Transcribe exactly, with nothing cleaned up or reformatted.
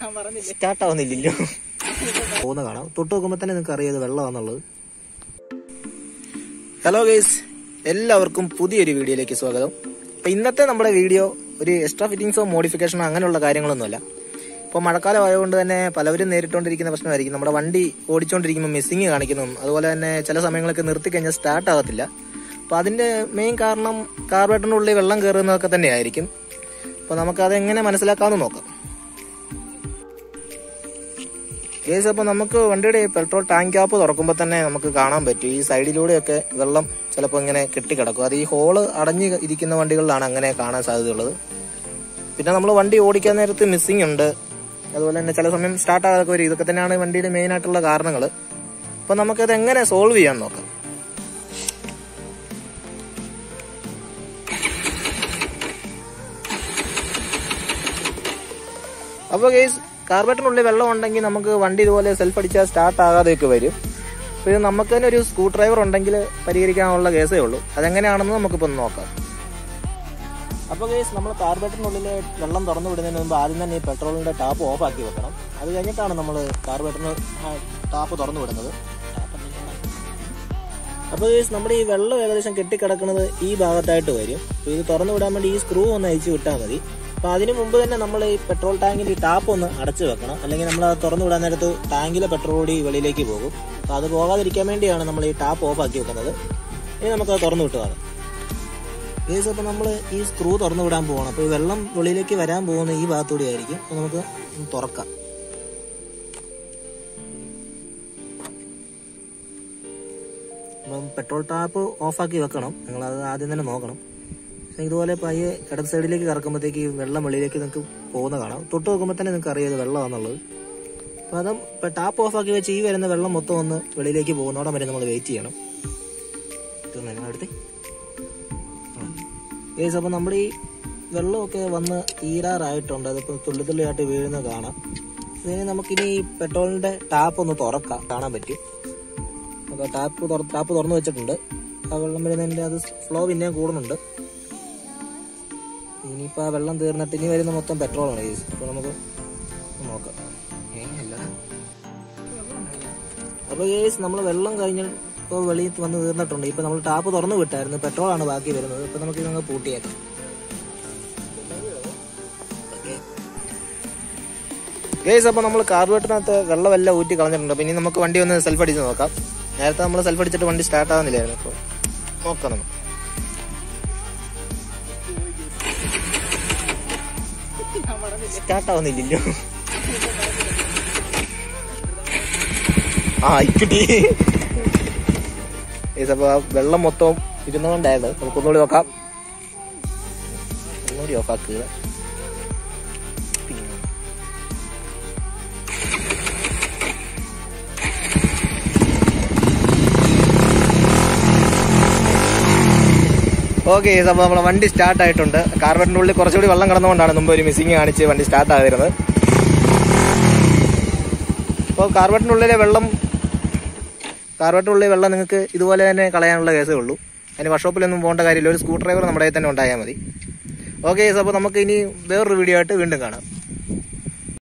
Start ആവുന്നില്ലല്ലോ. പോകുന്ന കാണാം. തൊട്ട് നോക്കുമ്പോൾ തന്നെ നിങ്ങൾക്ക് അറിയാം വെള്ളമാണെന്നുള്ളത്. ഹലോ ഗൈസ്, എല്ലാവർക്കും പുതിയൊരു വീഡിയോയിലേക്ക് സ്വാഗതം. അപ്പൊ ഇന്നത്തെ നമ്മുടെ വീഡിയോ ഒരു എക്സ്ട്രാ ഫിറ്റിംഗ്സോ മോഡിഫിക്കേഷനോ അങ്ങനെയുള്ള കാര്യങ്ങളൊന്നുമല്ല. ഇപ്പോൾ മഴക്കാലം ആയതുകൊണ്ട് തന്നെ പലവരും നേരിട്ടുകൊണ്ടിരിക്കുന്ന പ്രശ്നമായിരിക്കും നമ്മുടെ വണ്ടി ഓടിച്ചുകൊണ്ടിരിക്കുമ്പോൾ മിസ്സിങ് കാണിക്കുന്നതും അതുപോലെ തന്നെ ചില സമയങ്ങളൊക്കെ നിർത്തി കഴിഞ്ഞാൽ സ്റ്റാർട്ട് ആകത്തില്ല. അപ്പോൾ അതിന്റെ മെയിൻ കാരണം കാർബറേറ്ററിനുള്ളിൽ വെള്ളം കയറുന്നതൊക്കെ തന്നെയായിരിക്കും. അപ്പോൾ നമുക്കതെങ്ങനെ മനസ്സിലാക്കാമെന്ന് നോക്കാം. ഗൈസ്, അപ്പോൾ നമുക്ക് വണ്ടിയുടെ പെട്രോൾ ടാങ്ക് ക്യാപ്പ് തുറക്കുമ്പോൾ തന്നെ നമുക്ക് കാണാൻ പറ്റും ഈ സൈഡിലൂടെയൊക്കെ വെള്ളം ചിലപ്പോൾ ഇങ്ങനെ കെട്ടിക്കിടക്കും. അത് ഈ ഹോള് അടഞ്ഞ് ഇരിക്കുന്ന വണ്ടികളിലാണ് അങ്ങനെ കാണാൻ സാധ്യതയുള്ളത്. പിന്നെ നമ്മൾ വണ്ടി ഓടിക്കാൻ നേരത്ത് മിസ്സിംഗ് ഉണ്ട്, അതുപോലെ തന്നെ ചില സമയം സ്റ്റാർട്ട് ആകാതെ വരും. ഇതൊക്കെ തന്നെയാണ് വണ്ടിയുടെ മെയിൻ ആയിട്ടുള്ള കാരണങ്ങൾ. അപ്പോൾ നമുക്കത് എങ്ങനെ സോൾവ് ചെയ്യാൻ നോക്കാം. അപ്പോൾ ഗൈസ്, കാർബറേറ്ററിനുള്ളിൽ വെള്ളം ഉണ്ടെങ്കിൽ നമുക്ക് വണ്ടി ഇതുപോലെ സെൽഫ് അടിച്ചാൽ സ്റ്റാർട്ട് ആകാതെയൊക്കെ വരും. അപ്പോൾ ഇത് നമുക്ക് തന്നെ ഒരു സ്ക്രൂ ഡ്രൈവർ ഉണ്ടെങ്കിൽ പരിഹരിക്കാനുള്ള കേസേ ഉള്ളൂ. അതെങ്ങനെയാണെന്ന് നമുക്കിപ്പോൾ ഒന്ന് നോക്കാം. അപ്പോൾ ഗൈസ്, നമ്മൾ കാർബറേറ്ററിനുള്ളിൽ വെള്ളം തുറന്നു വിടുന്നതിന് മുമ്പ് ആദ്യം തന്നെ ഈ പെട്രോളിന്റെ ടാപ്പ് ഓഫ് ആക്കി വെക്കണം. അത് കഴിഞ്ഞിട്ടാണ് നമ്മൾ കാർബറേറ്ററിന് ടാപ്പ് തുറന്നു വിടുന്നത്. അപ്പോൾ ഗൈസ്, നമ്മുടെ ഈ വെള്ളം ഏകദേശം കെട്ടിക്കിടക്കുന്നത് ഈ ഭാഗത്തായിട്ട് വരും. അപ്പോൾ ഇത് തുറന്നു വിടാൻ വേണ്ടി ഈ സ്ക്രൂ ഒന്ന് അയച്ചു വിട്ടാൽ മതി. അപ്പോൾ അതിന് മുമ്പ് തന്നെ നമ്മൾ ഈ പെട്രോൾ ടാങ്കിന്റെ ഈ ടാപ്പ് ഒന്ന് അടച്ചു വെക്കണം, അല്ലെങ്കിൽ നമ്മൾ അത് തുറന്നു വിടാൻ നേരത്ത് ടാങ്കിലെ പെട്രോൾ കൂടി വെളിയിലേക്ക് പോകും. അപ്പോൾ അത് പോകാതിരിക്കാൻ വേണ്ടിയാണ് നമ്മൾ ഈ ടാപ്പ് ഓഫ് ആക്കി വെക്കുന്നത്. ഇനി നമുക്കത് തുറന്നു വിട്ടതാണ് ഗൈസ്. അപ്പോൾ നമ്മൾ ഈ സ്ക്രൂ തുറന്നു വിടാൻ പോകണം. അപ്പോൾ ഈ വെള്ളം വെളിയിലേക്ക് വരാൻ പോകുന്ന ഈ ഭാഗത്തൂടെ ആയിരിക്കും. അപ്പോൾ നമുക്ക് തുറക്കാം. അപ്പം പെട്രോൾ ടാപ്പ് ഓഫാക്കി വെക്കണം. നിങ്ങളത് ആദ്യം തന്നെ നോക്കണം. ഇതുപോലെ പയ്യെ ഇടത് സൈഡിലേക്ക് കറക്കുമ്പോഴത്തേക്ക് വെള്ളം വെളിയിലേക്ക് നിങ്ങൾക്ക് പോകുന്ന കാണാം. തൊട്ട് നോക്കുമ്പോൾ തന്നെ നിങ്ങൾക്ക് അറിയാം വെള്ളമാണെന്നുള്ളത്. അപ്പോൾ അത് ടാപ്പ് ഓഫാക്കി വെച്ച് ഈ വരുന്ന വെള്ളം മൊത്തം ഒന്ന് വെളിയിലേക്ക് പോകുന്നോടെ വരെ നമ്മൾ വെയിറ്റ് ചെയ്യണം. അടുത്ത് ഗൈസ്, അപ്പോൾ നമ്മുടെ ഈ വെള്ളമൊക്കെ വന്ന് തീരാറായിട്ടുണ്ട്. അതിപ്പോൾ തുള്ളി തുള്ളിയായിട്ട് വീഴുന്നത് കാണാം. ഇതിന് നമുക്കിനി പെട്രോളിന്റെ ടാപ്പ് ഒന്ന് തുറക്കാം, കാണാൻ പറ്റും. അപ്പോൾ ടാപ്പ് ടാപ്പ് തുറന്നു വെച്ചിട്ടുണ്ട്. ആ വെള്ളം വരുന്നതിൻ്റെ അത് ഫ്ലോ പിന്നെയും കൂടുന്നുണ്ട്. ഇനിയിപ്പോൾ ആ വെള്ളം തീർന്നിട്ട് ഇനി വരുന്ന മൊത്തം പെട്രോളാണ് ഗൈസ്. അപ്പോൾ നമുക്ക് നോക്കാം. അപ്പോൾ ഗൈസ്, നമ്മൾ വെള്ളം കഴിഞ്ഞ് ഇപ്പോൾ വെളിയിൽ വന്ന് തീർന്നിട്ടുണ്ട്. ഇപ്പോൾ നമ്മൾ ടാപ്പ് തുറന്നു വിട്ടായിരുന്നു, പെട്രോളാണ് ബാക്കി വരുന്നത്. ഇപ്പോൾ നമുക്ക് ഇതങ്ങ് പൂട്ടിയേക്കാം. ഗൈസ്, അപ്പോൾ നമ്മൾ കാർബറേറ്ററിനകത്ത് വെള്ളമെല്ലാം ഊറ്റി കളഞ്ഞിട്ടുണ്ട്. അപ്പോൾ ഇനി നമുക്ക് വണ്ടി ഒന്ന് സെൽഫ് അടിച്ച് നോക്കാം. നേരത്തെ നമ്മൾ സെൽഫ് അടിച്ചിട്ട് വണ്ടി സ്റ്റാർട്ട് ആകുന്നില്ലായിരുന്നു. അപ്പോൾ നോക്കാം നമുക്ക്. സ്റ്റാർട്ട് ആവുന്നില്ലല്ലോ. ആ ഇക്കിട്ടി. അപ്പൊ വെള്ളം മൊത്തം ഇരുന്നുകൊണ്ടായിരുന്നു. നമുക്കൊന്നുകൂടി നോക്കാം. ഒന്നുകൂടി ഓഫാക്കുക. ഓക്കെ, അപ്പോൾ നമ്മളെ വണ്ടി സ്റ്റാർട്ട് ആയിട്ടുണ്ട്. കാർബറേറ്ററിന്റെ ഉള്ളിൽ കുറച്ചുകൂടി വെള്ളം കിടന്നുകൊണ്ടാണ് മുമ്പ് ഒരു മിസ്സിങ് കാണിച്ച് വണ്ടി സ്റ്റാർട്ട് ആയിരുന്നത്. അപ്പോൾ കാർബറേറ്ററിന്റെ ഉള്ളിലെ വെള്ളം കാർബറേറ്ററിന്റെ ഉള്ളിലെ വെള്ളം നിങ്ങൾക്ക് ഇതുപോലെ തന്നെ കളയാനുള്ള കേസേ ഉള്ളൂ. അതിന് വർക്ക്ഷോപ്പിലൊന്നും പോകേണ്ട കാര്യമില്ല. ഒരു സ്ക്രൂ ഡ്രൈവർ നമ്മുടെ തന്നെ ഉണ്ടായാൽ മതി. ഓക്കെ, അപ്പോൾ നമുക്ക് ഇനി വേറൊരു വീഡിയോ ആയിട്ട് വീണ്ടും കാണാം.